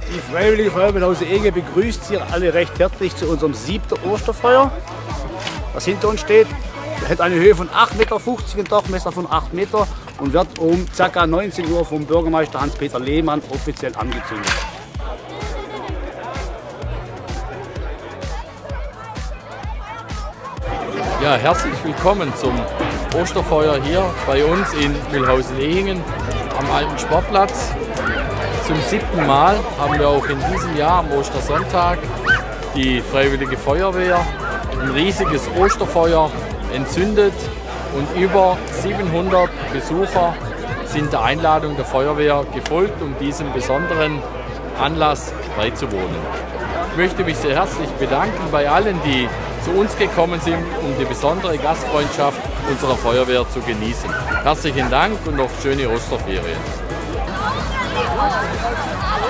Die Freiwillige Feuerwehr Hause-Ege begrüßt Sie alle recht herzlich zu unserem 7. Osterfeuer, das hinter uns steht. Es hat eine Höhe von 8,50 Meter, einen Durchmesser von 8 Meter und wird um ca. 19 Uhr vom Bürgermeister Hans-Peter Lehmann offiziell angezündet. Ja, herzlich willkommen zum Osterfeuer hier bei uns in Mühlhausen-Ehingen am alten Sportplatz. Zum 7. Mal haben wir auch in diesem Jahr am Ostersonntag die Freiwillige Feuerwehr ein riesiges Osterfeuer entzündet und über 700 Besucher sind der Einladung der Feuerwehr gefolgt, um diesem besonderen Anlass beizuwohnen. Ich möchte mich sehr herzlich bedanken bei allen, die zu uns gekommen sind, um die besondere Gastfreundschaft unserer Feuerwehr zu genießen. Herzlichen Dank und noch schöne Osterferien.